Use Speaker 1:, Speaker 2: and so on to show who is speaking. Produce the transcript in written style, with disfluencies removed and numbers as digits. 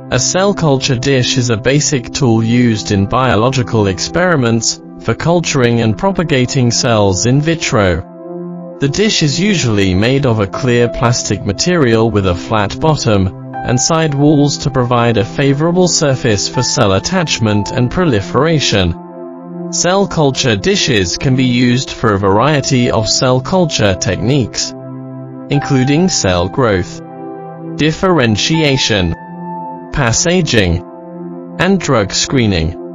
Speaker 1: A cell culture dish is a basic tool used in biological experiments for culturing and propagating cells in vitro. The dish is usually made of a clear plastic material with a flat bottom and side walls to provide a favorable surface for cell attachment and proliferation. Cell culture dishes can be used for a variety of cell culture techniques, including cell growth, differentiation, passaging, and drug screening.